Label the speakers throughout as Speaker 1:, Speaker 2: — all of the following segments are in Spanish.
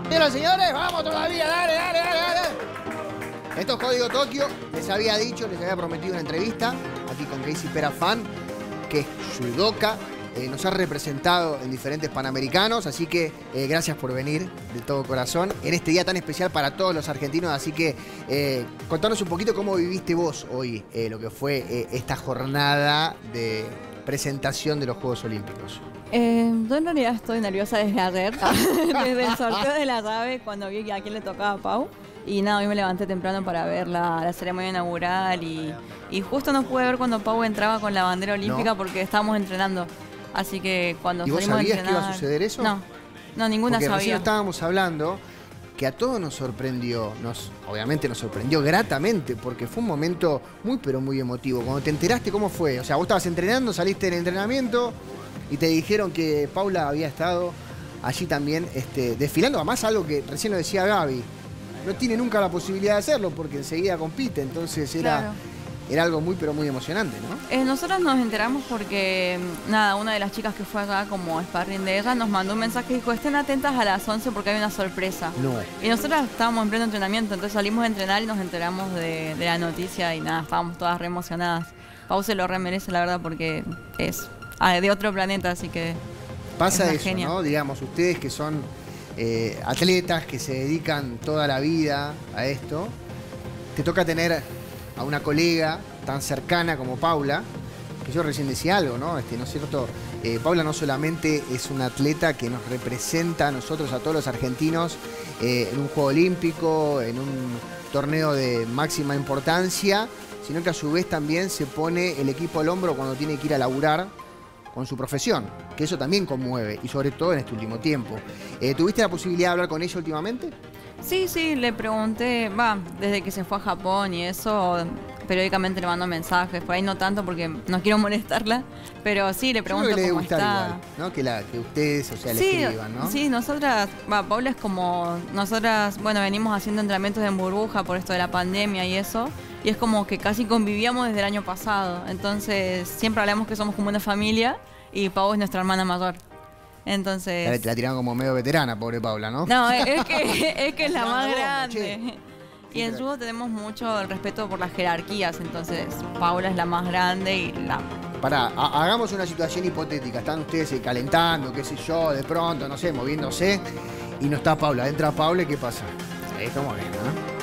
Speaker 1: Bien, señores, vamos todavía, dale, dale, dale, dale. Esto es Código Tokio. Les había dicho, les había prometido una entrevista aquí con Casey Perafán, que es judoka. Nos ha representado en diferentes Panamericanos, así que gracias por venir de todo corazón en este día tan especial para todos los argentinos. Así que contanos un poquito cómo viviste vos hoy lo que fue esta jornada de presentación de los Juegos Olímpicos.
Speaker 2: Yo en realidad estoy nerviosa desde ayer, desde el sorteo de la llave, cuando vi a quién le tocaba a Pau. Y nada, hoy me levanté temprano para ver la ceremonia inaugural y justo no pude ver cuando Pau entraba con la bandera olímpica porque estábamos entrenando. Así que cuando
Speaker 1: ¿Y vos
Speaker 2: salimos a
Speaker 1: sabías
Speaker 2: entrenar,
Speaker 1: que iba a suceder eso?
Speaker 2: No, ninguna
Speaker 1: porque
Speaker 2: sabía.
Speaker 1: Recién estábamos hablando que a todos nos sorprendió, obviamente nos sorprendió gratamente, porque fue un momento muy pero muy emotivo. Cuando te enteraste, ¿cómo fue? O sea, vos estabas entrenando, saliste del entrenamiento y te dijeron que Paula había estado allí también desfilando. Además, algo que recién lo decía Gaby, no tiene nunca la posibilidad de hacerlo porque enseguida compite, entonces era algo muy pero muy emocionante, ¿no?
Speaker 2: Nosotros nos enteramos porque, nada, una de las chicas que fue acá como sparring de ella nos mandó un mensaje y dijo, estén atentas a las 11 porque hay una sorpresa.
Speaker 1: No.
Speaker 2: Y nosotros estábamos en pleno entrenamiento, entonces salimos a entrenar y nos enteramos de la noticia y nada, estábamos todas re emocionadas. Pau se lo remerece, la verdad, porque es de otro planeta, así que
Speaker 1: pasa
Speaker 2: es
Speaker 1: eso,
Speaker 2: genia.
Speaker 1: ¿no? Digamos, ustedes que son atletas, que se dedican toda la vida a esto, te toca tener a una colega tan cercana como Paula, que yo recién decía algo, ¿no? ¿No es cierto? Paula no solamente es una atleta que nos representa a nosotros, a todos los argentinos, en un Juego Olímpico, en un torneo de máxima importancia, sino que a su vez también se pone el equipo al hombro cuando tiene que ir a laburar con su profesión, que eso también conmueve, y sobre todo en este último tiempo. ¿Tuviste la posibilidad de hablar con ella últimamente?
Speaker 2: Sí, le pregunté, desde que se fue a Japón y eso, periódicamente le mando mensajes, por ahí no tanto porque no quiero molestarla, pero sí, le pregunto cómo está.
Speaker 1: Igual, ¿no? Que ustedes, o sea, le escriban, ¿no?
Speaker 2: Sí, nosotras, Paula es como, nosotras, bueno, venimos haciendo entrenamientos en burbuja por esto de la pandemia y eso, y es como que casi convivíamos desde el año pasado, entonces siempre hablamos que somos como una familia y Pau es nuestra hermana mayor. Entonces...
Speaker 1: Te la tiraron como medio veterana, pobre Paula, ¿no?
Speaker 2: No, es que es la más grande.
Speaker 1: Che.
Speaker 2: Y en judo tenemos mucho el respeto por las jerarquías, entonces Paula es la más grande y la...
Speaker 1: Pará, hagamos una situación hipotética. Están ustedes calentando, qué sé yo, de pronto, no sé, moviéndose, y no está Paula. Entra Paula y ¿qué pasa? Ahí estamos bien,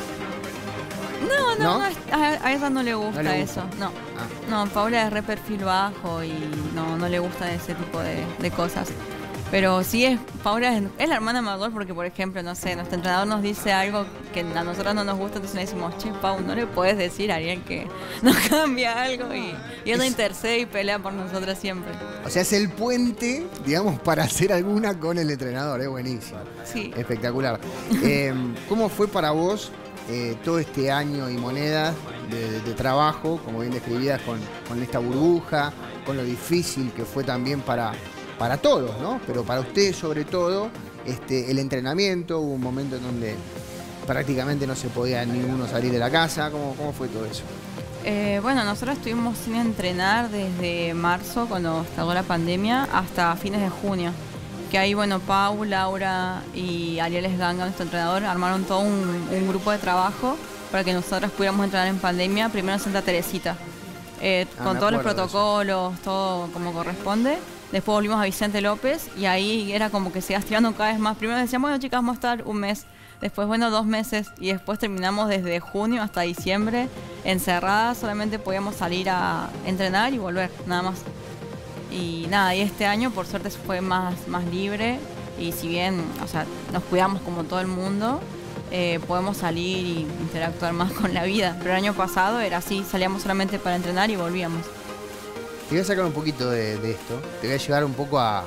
Speaker 1: ¿no?
Speaker 2: No, a ella no le gusta, eso. No.
Speaker 1: Ah.
Speaker 2: No, Paula es re perfil bajo y no le gusta ese tipo de cosas. Pero sí, Paula es la hermana mayor porque, por ejemplo, no sé, nuestro entrenador nos dice algo que a nosotros no nos gusta, entonces le decimos, che, Pau, no le puedes decir a alguien que nos cambia algo y ella intercede y pelea por nosotras siempre.
Speaker 1: O sea, es el puente, digamos, para hacer alguna con el entrenador, es buenísimo.
Speaker 2: Sí.
Speaker 1: Espectacular. ¿Cómo fue para vos todo este año y monedas de trabajo, como bien describías, con esta burbuja, con lo difícil que fue también para todos, ¿no? Pero para ustedes sobre todo, el entrenamiento, hubo un momento en donde prácticamente no se podía ni uno salir de la casa. ¿Cómo fue todo eso?
Speaker 2: Bueno, nosotros estuvimos sin entrenar desde marzo, cuando estalló la pandemia, hasta fines de junio. Que ahí, bueno, Pau, Laura y Ariel Esganga, nuestro entrenador, armaron todo un grupo de trabajo para que nosotros pudiéramos entrenar en pandemia, primero en Santa Teresita. Con todos los protocolos, todo como corresponde. Después volvimos a Vicente López y ahí era como que se iba estirando cada vez más. Primero decíamos, bueno, chicas, vamos a estar un mes. Después, bueno, 2 meses. Y después terminamos desde junio hasta diciembre encerradas. Solamente podíamos salir a entrenar y volver, nada más. Y nada, y este año por suerte fue más libre. Y si bien, o sea, nos cuidamos como todo el mundo, podemos salir y interactuar más con la vida. Pero el año pasado era así, salíamos solamente para entrenar y volvíamos.
Speaker 1: Te voy a sacar un poquito de esto, te voy a llevar un poco a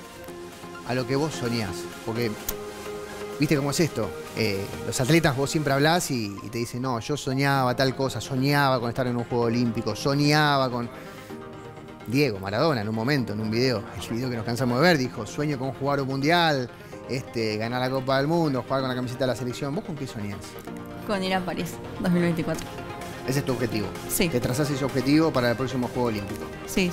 Speaker 1: lo que vos soñás, porque viste cómo es esto, los atletas vos siempre hablás y te dicen, no, yo soñaba tal cosa, soñaba con estar en un Juego Olímpico, soñaba con... Diego Maradona en un momento, en un video, el video que nos cansamos de ver, dijo, sueño con jugar un mundial, ganar la Copa del Mundo, jugar con la camiseta de la selección. ¿Vos con qué soñás?
Speaker 2: Con ir a París 2024.
Speaker 1: Ese es tu objetivo.
Speaker 2: Sí.
Speaker 1: Te trazás ese objetivo para el próximo Juego Olímpico.
Speaker 2: Sí.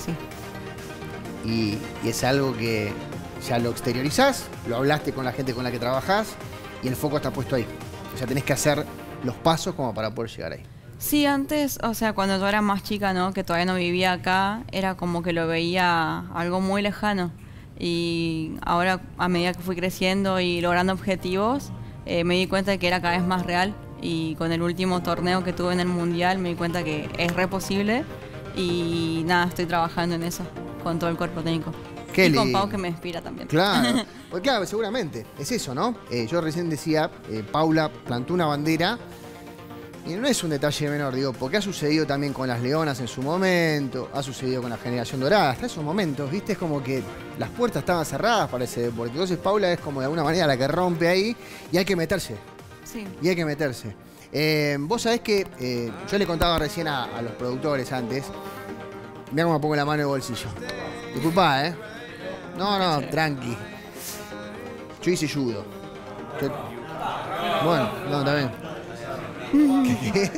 Speaker 1: Y es algo que ya lo exteriorizás, lo hablaste con la gente con la que trabajás, y el foco está puesto ahí. O sea, tenés que hacer los pasos como para poder llegar ahí.
Speaker 2: Sí, antes, o sea, cuando yo era más chica, ¿no? Que todavía no vivía acá, era como que lo veía algo muy lejano. Y ahora, a medida que fui creciendo y logrando objetivos, me di cuenta de que era cada vez más real. Y con el último torneo que tuve en el Mundial me di cuenta que es re posible. Y nada, estoy trabajando en eso, con todo el cuerpo técnico.
Speaker 1: Qué
Speaker 2: y con
Speaker 1: lindo.
Speaker 2: Pau, que me inspira también.
Speaker 1: Claro, pues claro, seguramente. Es eso, ¿no? Yo recién decía, Paula plantó una bandera. Y no es un detalle menor, digo, porque ha sucedido también con las Leonas en su momento, ha sucedido con la Generación Dorada, hasta esos momentos, ¿viste? Es como que las puertas estaban cerradas para ese deporte. Entonces Paula es como de alguna manera la que rompe ahí y hay que meterse.
Speaker 2: Sí.
Speaker 1: Y hay que meterse. Vos sabés que yo le contaba recién a los productores antes, mirá cómo pongo la mano en el bolsillo. Disculpá, ¿eh? No, tranqui. Yo hice judo. Bueno, no, está bien. ¿Qué?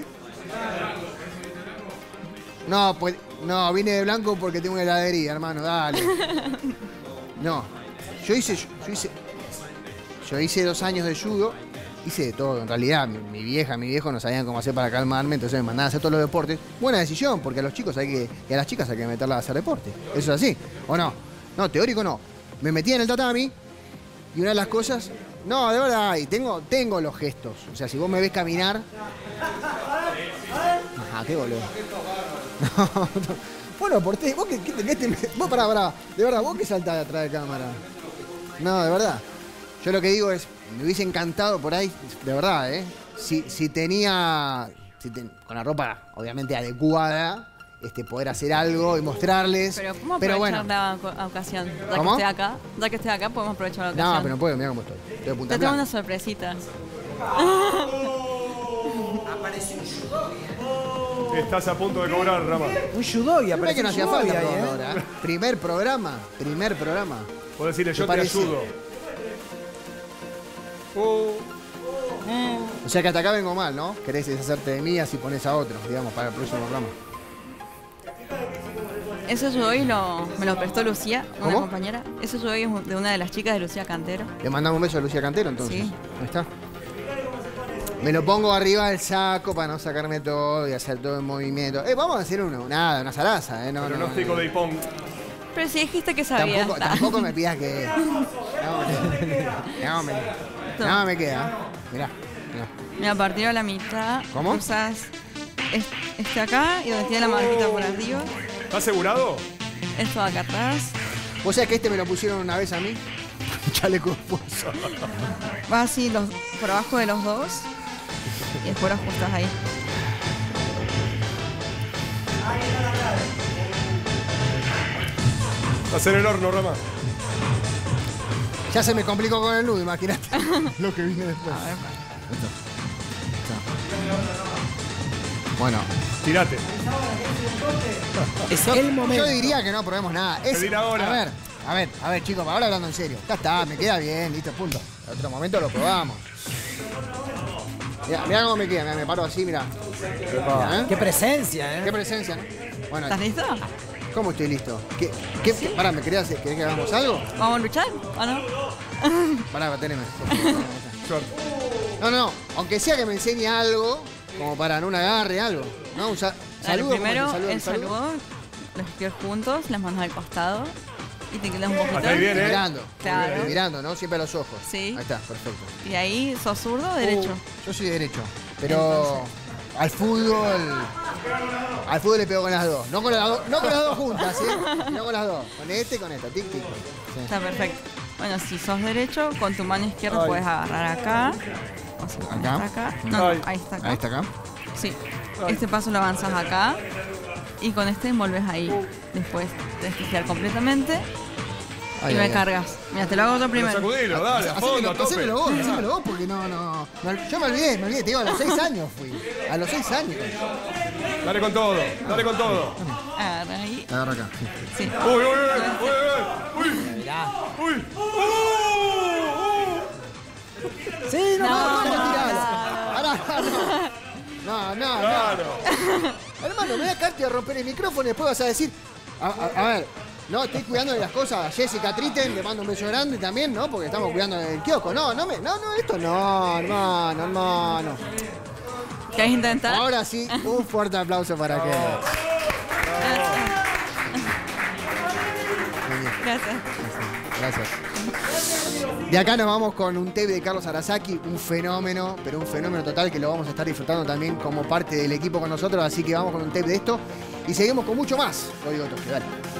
Speaker 1: No, pues, no, vine de blanco porque tengo una heladería, hermano, dale. No, yo hice 2 años de judo, hice de todo, en realidad, mi vieja, mi viejo no sabían cómo hacer para calmarme, entonces me mandaban a hacer todos los deportes. Buena decisión, porque a los chicos y a las chicas hay que meterlas a hacer deporte. ¿Eso es así? ¿O no? No, teórico no. Me metí en el tatami y una de las cosas... No, de verdad, y tengo los gestos. O sea, si vos me ves caminar... Ajá, qué boludo. No. Bueno, por ti, vos vos pará. De verdad, vos que saltás de atrás de cámara. No, de verdad. Yo lo que digo es, me hubiese encantado por ahí, de verdad, si tenía, con la ropa obviamente adecuada, poder hacer algo y mostrarles.
Speaker 2: Pero ¿cómo aprovechar
Speaker 1: bueno.
Speaker 2: la ocasión?
Speaker 1: ¿Cómo?
Speaker 2: Ya que esté acá, podemos aprovechar la ocasión.
Speaker 1: No, pero no puedo, mirá cómo estoy. Estoy de punta
Speaker 2: Te
Speaker 1: en
Speaker 2: tengo
Speaker 1: blanco.
Speaker 2: una sorpresita.
Speaker 3: Apareció un judogi.
Speaker 4: Estás a punto de cobrar, Rama.
Speaker 3: Un judogi,
Speaker 1: Mirá que
Speaker 3: apareció
Speaker 1: no
Speaker 3: un
Speaker 1: hacía
Speaker 3: judogi
Speaker 1: falta
Speaker 3: ahí,
Speaker 1: ahora, ¿eh? Primer programa.
Speaker 4: Puedo decirle, yo te
Speaker 1: parece?
Speaker 4: ayudo.
Speaker 1: O sea que hasta acá vengo mal, ¿no? Querés deshacerte de mí, así pones a otro, digamos, para el próximo programa.
Speaker 2: Eso judogi me lo prestó Lucía, una
Speaker 1: ¿Cómo?
Speaker 2: compañera. Eso judogi es de una de las chicas de Lucía Cantero.
Speaker 1: Le mandamos un beso a Lucía Cantero, entonces.
Speaker 2: Sí.
Speaker 1: Ahí está. Me lo pongo arriba del saco para no sacarme todo y hacer todo en movimiento. Vamos a hacer una zaraza, No,
Speaker 4: Pronóstico de Ipón.
Speaker 2: Pero si dijiste que sabías.
Speaker 1: Tampoco me pidas que... No, me queda. Mirá.
Speaker 2: Mira, partido a la mitad.
Speaker 1: ¿Cómo?
Speaker 2: Usas acá y donde tiene la marquita por arriba.
Speaker 4: ¿Estás asegurado?
Speaker 2: Esto acá atrás.
Speaker 1: ¿Vos sabés que me lo pusieron una vez a mí? Chaleco esposo.
Speaker 2: Vas así por abajo de los dos. Y después lo ajustas ahí.
Speaker 4: Estás en el horno, Rama.
Speaker 1: Ya se me complicó con el nudo, imagínate lo que viene después.
Speaker 2: A ver,
Speaker 1: Bueno,
Speaker 4: Tirate.
Speaker 3: Es el momento.
Speaker 1: yo diría que no probemos nada.
Speaker 4: Pedir ahora.
Speaker 1: A ver, chicos, ahora hablando en serio. Ya está, me queda bien, listo, punto. En otro momento lo probamos. Mirá cómo me queda, mirá, me paro así, mirá. Mirá,
Speaker 3: Qué presencia,
Speaker 1: Qué presencia, ¿no? Bueno,
Speaker 2: ¿estás listo?
Speaker 1: ¿cómo estoy listo? Pará, ¿me querés que hagamos algo?
Speaker 2: ¿Vamos a luchar o no?
Speaker 1: Pará, teneme.
Speaker 4: Suerte.
Speaker 1: No, aunque sea que me enseñe algo, como para no un agarre, algo. ¿No? Un
Speaker 2: Dale,
Speaker 1: saludo.
Speaker 2: primero
Speaker 1: ¿cómo es
Speaker 2: el saludo, los pies juntos, las manos al costado y te quedas un poquito.
Speaker 4: Hasta ahí bien, ¿eh?
Speaker 1: Mirando.
Speaker 2: Claro.
Speaker 1: Y mirando, ¿no? Siempre a los ojos.
Speaker 2: Sí.
Speaker 1: Ahí está, perfecto.
Speaker 2: Y ahí, ¿sos zurdo o derecho?
Speaker 1: Yo soy derecho, pero al fútbol le pego con las dos. No con las dos juntas, no con las dos. Con este y con esta. Tic, tic. Sí.
Speaker 2: Está perfecto. Bueno, si sos derecho, con tu mano izquierda puedes agarrar acá. O sea, con
Speaker 1: Acá.
Speaker 2: esta acá. No,
Speaker 4: Ay.
Speaker 2: ahí está acá.
Speaker 1: Ahí está acá.
Speaker 2: Sí. Este paso lo avanzas acá. Y con este envolves ahí. Después tenés que girar completamente.
Speaker 1: Ay,
Speaker 2: y me
Speaker 1: ay, ay.
Speaker 2: cargas. Mira, te lo hago yo primero.
Speaker 4: Sacudilo, dale, a fondo, a tope.
Speaker 1: Hacémelo vos, porque no. Yo me olvidé, te digo, a los 6 años fui. A los 6 años.
Speaker 4: Dale con todo, dale con todo.
Speaker 2: Agarra ahí.
Speaker 1: Agarra acá.
Speaker 2: Sí.
Speaker 4: Uy.
Speaker 3: Mirá.
Speaker 4: Uy.
Speaker 3: Sí, no,
Speaker 1: No.
Speaker 4: Claro.
Speaker 1: Hermano, me voy a carte a romper el micrófono y después vas a decir. A ver, No, estoy cuidando de las cosas. A Jessica Tritten le mando un beso grande también, ¿no? Porque estamos cuidando del kiosco. No, esto no, hermano.
Speaker 2: ¿Querés intentar?
Speaker 1: Ahora sí, un fuerte aplauso para que.
Speaker 2: Gracias.
Speaker 1: Gracias. De acá nos vamos con un tape de Carlos Arasaki, un fenómeno, pero un fenómeno total que lo vamos a estar disfrutando también como parte del equipo con nosotros. Así que vamos con un tape de esto y seguimos con mucho más. Código Toque, dale.